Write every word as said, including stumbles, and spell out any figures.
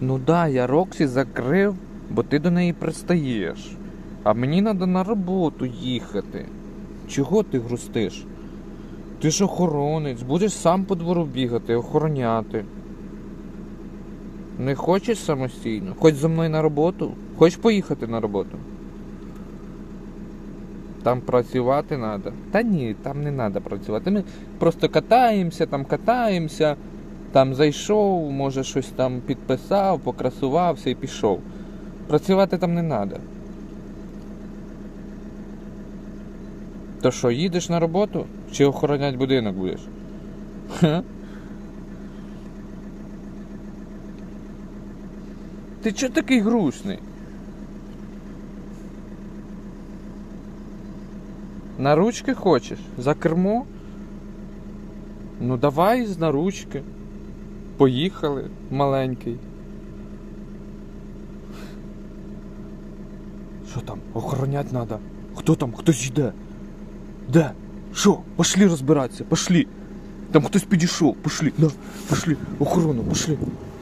Ну да, я Роксі закрив, бо ти до неї пристаєш. А мені треба на роботу їхати. Чого ти грустиш? Ти ж охоронець, будеш сам по двору бігати, охороняти. Не хочеш самостійно? Хоч зі мною на роботу? Хочеш поїхати на роботу? Там працювати треба. Та ні, там не треба працювати. Ми просто катаємося, там катаємося, там зайшов, може щось там підписав, покрасувався і пішов. Працювати там не треба. То що, їдеш на роботу? Чи охороняти будинок будеш? Ха? Ти чого такий грустний? На ручки хочеш? За кермо? Ну давай на ручки. Поїхали, маленький. Що там? Охоронять треба. Хто там? Хтось йде. Де? Що? Пошли розбиратися, пошли. Там хтось підійшов, пошли. Да, пошли. Охорону, пошли.